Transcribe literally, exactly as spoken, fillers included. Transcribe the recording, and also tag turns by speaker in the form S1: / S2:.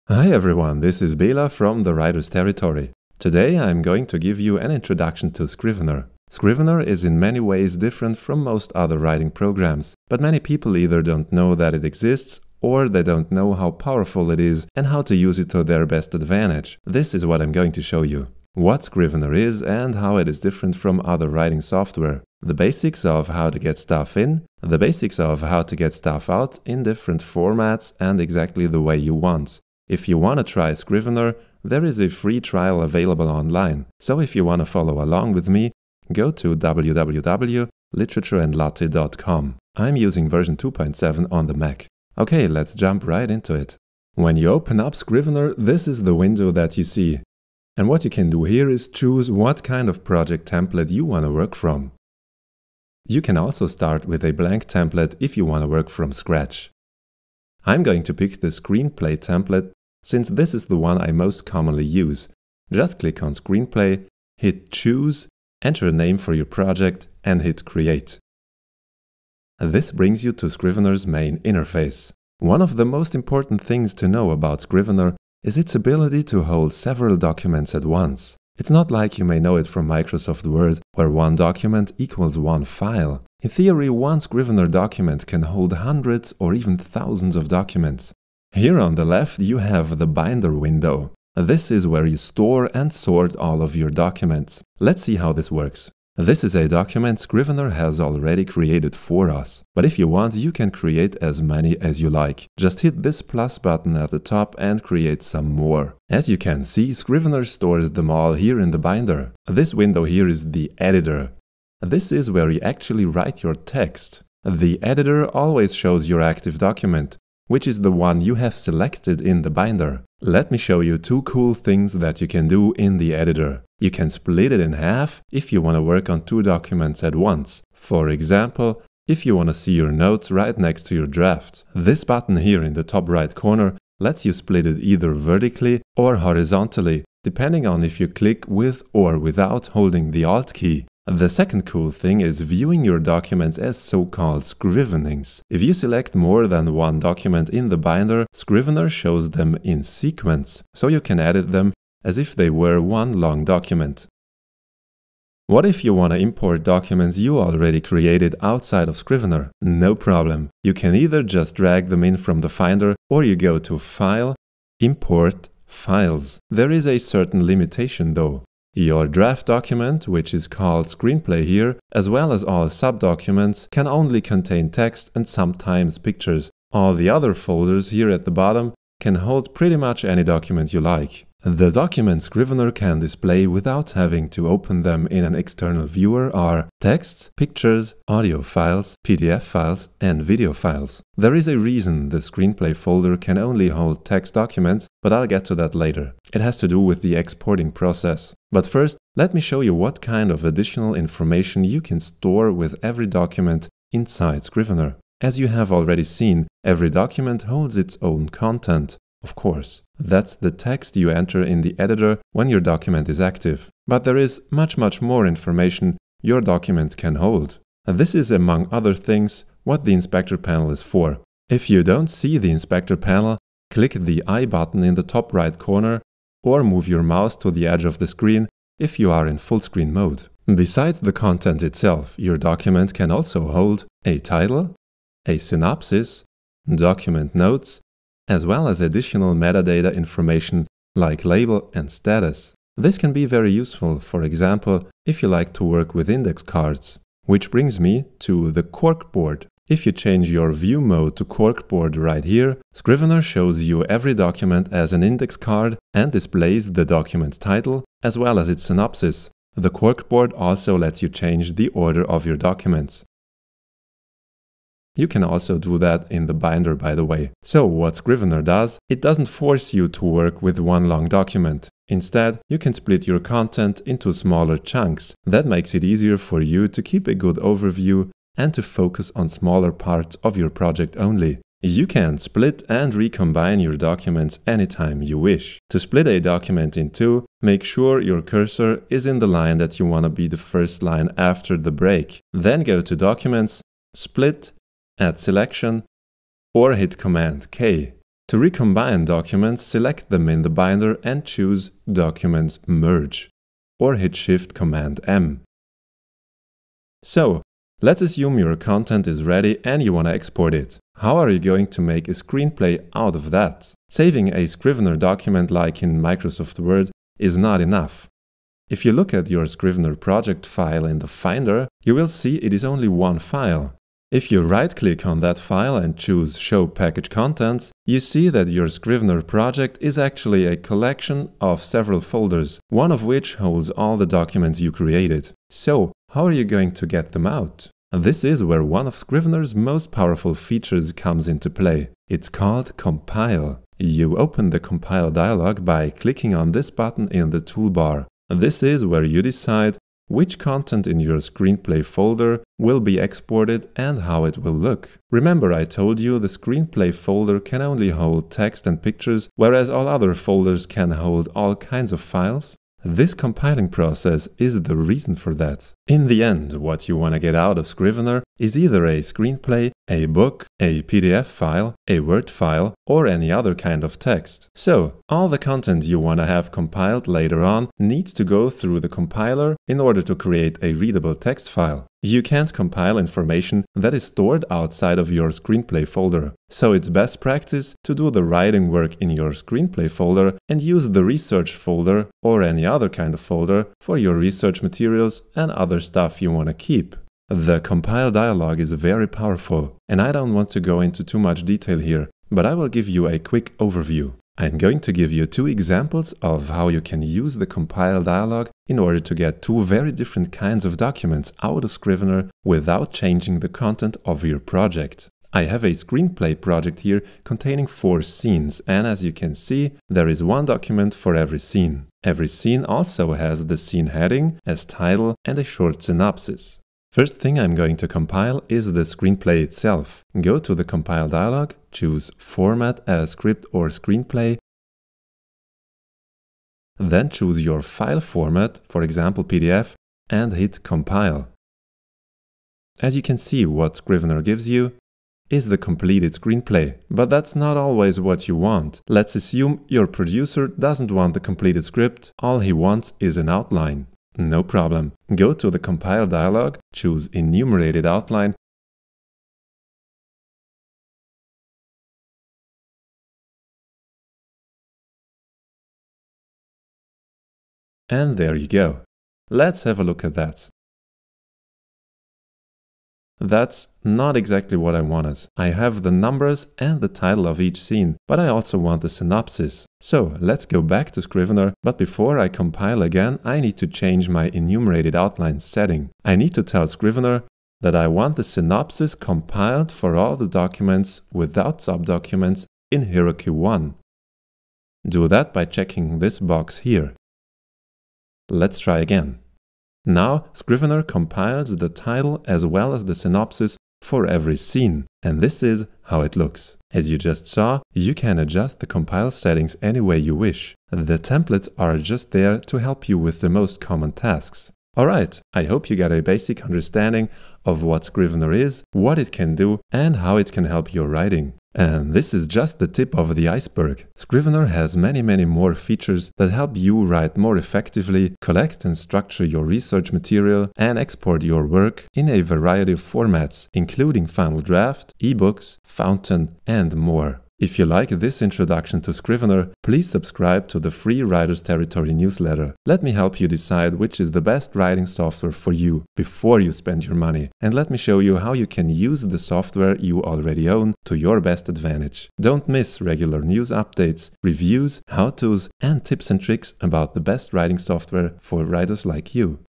S1: Hi everyone, this is Bela from the Writer's Territory. Today I'm going to give you an introduction to Scrivener. Scrivener is in many ways different from most other writing programs, but many people either don't know that it exists or they don't know how powerful it is and how to use it to their best advantage. This is what I'm going to show you. What Scrivener is and how it is different from other writing software. The basics of how to get stuff in, the basics of how to get stuff out in different formats and exactly the way you want. If you want to try Scrivener, there is a free trial available online. So if you want to follow along with me, go to w w w dot literature and latte dot com. I'm using version two point seven on the Mac. Okay, let's jump right into it. When you open up Scrivener, this is the window that you see. And what you can do here is choose what kind of project template you want to work from. You can also start with a blank template if you want to work from scratch. I'm going to pick the screenplay template since this is the one I most commonly use. Just click on Screenplay, hit Choose, enter a name for your project and hit Create. This brings you to Scrivener's main interface. One of the most important things to know about Scrivener is its ability to hold several documents at once. It's not like you may know it from Microsoft Word, where one document equals one file. In theory, one Scrivener document can hold hundreds or even thousands of documents. Here on the left you have the binder window. This is where you store and sort all of your documents. Let's see how this works. This is a document Scrivener has already created for us. But if you want, you can create as many as you like. Just hit this plus button at the top and create some more. As you can see, Scrivener stores them all here in the binder. This window here is the editor. This is where you actually write your text. The editor always shows your active document, which is the one you have selected in the binder. Let me show you two cool things that you can do in the editor. You can split it in half if you want to work on two documents at once. For example, if you want to see your notes right next to your draft. This button here in the top right corner lets you split it either vertically or horizontally, depending on if you click with or without holding the Alt key. The second cool thing is viewing your documents as so-called scrivenings. If you select more than one document in the binder, Scrivener shows them in sequence, so you can edit them as if they were one long document. What if you want to import documents you already created outside of Scrivener? No problem. You can either just drag them in from the Finder or you go to File, Import, Files. There is a certain limitation though. Your draft document, which is called Screenplay here, as well as all subdocuments, can only contain text and sometimes pictures. All the other folders here at the bottom can hold pretty much any document you like. The documents Scrivener can display without having to open them in an external viewer are texts, pictures, audio files, P D F files, and video files. There is a reason the Screenplay folder can only hold text documents, but I'll get to that later. It has to do with the exporting process. But first, let me show you what kind of additional information you can store with every document inside Scrivener. As you have already seen, every document holds its own content. Of course, that's the text you enter in the editor when your document is active. But there is much much more information your document can hold. This is, among other things, what the inspector panel is for. If you don't see the inspector panel, click the I button in the top right corner or move your mouse to the edge of the screen if you are in full screen mode. Besides the content itself, your document can also hold a title, a synopsis, document notes, as well as additional metadata information like label and status. This can be very useful, for example, if you like to work with index cards. Which brings me to the corkboard. If you change your view mode to corkboard right here, Scrivener shows you every document as an index card and displays the document title as well as its synopsis. The corkboard also lets you change the order of your documents. You can also do that in the binder, by the way. So what Scrivener does, it doesn't force you to work with one long document. Instead, you can split your content into smaller chunks. That makes it easier for you to keep a good overview and to focus on smaller parts of your project only. You can split and recombine your documents anytime you wish. To split a document in two, make sure your cursor is in the line that you want to be the first line after the break. Then go to Documents, Split, Add Selection, or hit Command K. To recombine documents, select them in the binder and choose Document Merge, or hit Shift Command M. So, let's assume your content is ready and you want to export it. How are you going to make a screenplay out of that? Saving a Scrivener document like in Microsoft Word is not enough. If you look at your Scrivener project file in the Finder, you will see it is only one file. If you right-click on that file and choose Show Package Contents, you see that your Scrivener project is actually a collection of several folders, one of which holds all the documents you created. So, how are you going to get them out? This is where one of Scrivener's most powerful features comes into play. It's called Compile. You open the Compile dialog by clicking on this button in the toolbar. This is where you decide which content in your screenplay folder will be exported and how it will look. Remember, I told you the screenplay folder can only hold text and pictures, whereas all other folders can hold all kinds of files? This compiling process is the reason for that. In the end, what you want to get out of Scrivener is either a screenplay, a book, a P D F file, a Word file, or any other kind of text. So, all the content you want to have compiled later on needs to go through the compiler in order to create a readable text file. You can't compile information that is stored outside of your screenplay folder. So it's best practice to do the writing work in your screenplay folder and use the research folder or any other kind of folder for your research materials and other stuff you want to keep. The compile dialog is very powerful, and I don't want to go into too much detail here, but I will give you a quick overview. I'm going to give you two examples of how you can use the compile dialog in order to get two very different kinds of documents out of Scrivener without changing the content of your project. I have a screenplay project here containing four scenes, and as you can see, there is one document for every scene. Every scene also has the scene heading as title and a short synopsis. First thing I'm going to compile is the screenplay itself. Go to the Compile dialog, choose Format as Script or Screenplay, then choose your file format, for example P D F, and hit Compile. As you can see, what Scrivener gives you is the completed screenplay, but that's not always what you want. Let's assume your producer doesn't want the completed script, all he wants is an outline. No problem. Go to the Compile dialog, choose Enumerated Outline, and there you go. Let's have a look at that. That's not exactly what I wanted. I have the numbers and the title of each scene, but I also want the synopsis. So let's go back to Scrivener, but before I compile again, I need to change my enumerated outline setting. I need to tell Scrivener that I want the synopsis compiled for all the documents without subdocuments in hierarchy one. Do that by checking this box here. Let's try again. Now, Scrivener compiles the title as well as the synopsis for every scene, and this is how it looks. As you just saw, you can adjust the compile settings any way you wish. The templates are just there to help you with the most common tasks. Alright, I hope you got a basic understanding of what Scrivener is, what it can do, and how it can help your writing. And this is just the tip of the iceberg. Scrivener has many many more features that help you write more effectively, collect and structure your research material, and export your work in a variety of formats, including Final Draft, ebooks, Fountain, and more. If you like this introduction to Scrivener, please subscribe to the free Writer's Territory newsletter. Let me help you decide which is the best writing software for you before you spend your money. And let me show you how you can use the software you already own to your best advantage. Don't miss regular news updates, reviews, how-tos, and tips and tricks about the best writing software for writers like you.